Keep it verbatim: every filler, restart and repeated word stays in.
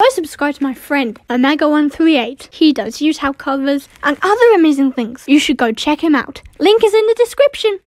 Go subscribe to my friend, Omega one thirty-eight. He does use house covers and other amazing things. You should go check him out. Link is in the description.